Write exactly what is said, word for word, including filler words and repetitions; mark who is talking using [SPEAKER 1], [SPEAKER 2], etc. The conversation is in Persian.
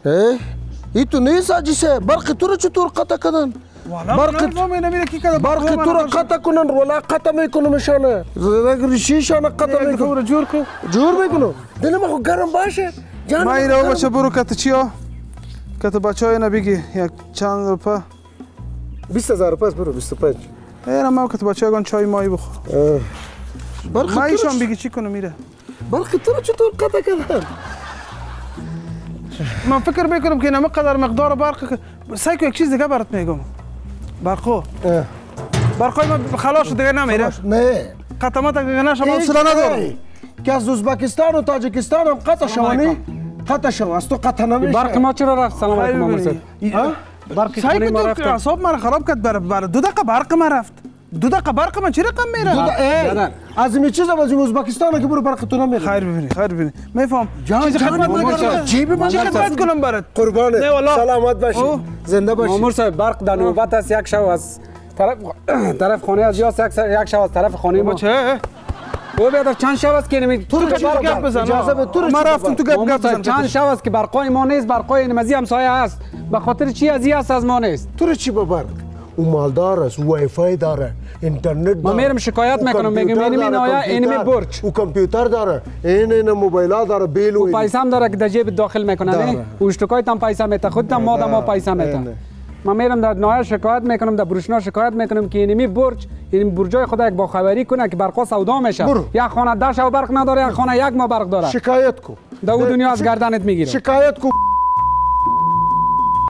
[SPEAKER 1] ای تو نیست عجیسه برق تو رو چطور قطع کردن؟ برق تو رو قطع کنن ولی قطع میکنمشانه ریشیشانه قطع میکنم
[SPEAKER 2] جور کن
[SPEAKER 1] جور میکنم دلم خو گرم باشه
[SPEAKER 2] ما اینا بچه برو کت چی ها کت بچه های نبیگی یک چند روپه
[SPEAKER 1] بیست هزار روپه برو بیست و پنج
[SPEAKER 2] اینا ما کت بچه هایگان چای مایی بخور ما ایشان بگی چی کنه میره
[SPEAKER 1] برق تو رو چطور قطع کردن؟
[SPEAKER 2] من فکر میکنم که نمی قدر مقدار برق سایکو یک چیز دیگه برات میگم برقو برقای ما خلاص شد دیگه نمیره
[SPEAKER 1] نه
[SPEAKER 2] قطعات دیگه نشم حوصله ندارم
[SPEAKER 1] که از ازبکستان و تاجیکستان هم قطع شوانی قطع شو از تو قطع نمیشه
[SPEAKER 3] برق ما چرا رفت سلام علیکم مامور
[SPEAKER 2] برق خونه ما رفت اعصاب من خراب کرد بر بر دو دقیقه برق ما رفت دو دقیقه برق من چه رقم میره
[SPEAKER 1] از این چیزا از ازبکستان که برو برق تو نمیره
[SPEAKER 2] خیر ببینی خیر ببینی میفهم
[SPEAKER 1] چیز خدمت نکنم جیب من
[SPEAKER 2] چه خدمت کنم برات
[SPEAKER 1] قربان سلامت باشی زنده باشی
[SPEAKER 3] مامور صاحب برق در نوبت است یک شو از طرف طرف خانه از یاس یک شو از طرف خانه ما
[SPEAKER 2] چه
[SPEAKER 3] او بیادر چند شو است که نمی
[SPEAKER 1] تو چه گپ بزن اجازه به تو
[SPEAKER 2] ما رفتم تو گپ گپ بزن
[SPEAKER 3] چند شو است که برقای ما نیست برقای نمازی همسایه است به خاطر چی از است از ما نیست
[SPEAKER 1] تو چی به برق او مالدار است وای فای داره اینترنت
[SPEAKER 3] ما میرم شکایت میکنم میگم اینمی نایا اینمی برج
[SPEAKER 1] او کامپیوتر داره این این موبایل داره بیل و
[SPEAKER 3] پیسه هم داره که در جیب داخل میکنه نه او اشتکایت هم پیسه میته خودت هم ما ما پیسه میته ما میرم در نایا شکایت میکنم در بروشنا شکایت میکنم که اینمی برج این برجای خدا یک باخبری کنه که برقا سودا میشه یک خانه ده شو برق نداره یک خانه یک ما برق داره
[SPEAKER 1] شکایت کو
[SPEAKER 3] در دنیا از گردنت میگیره
[SPEAKER 1] شکایت کو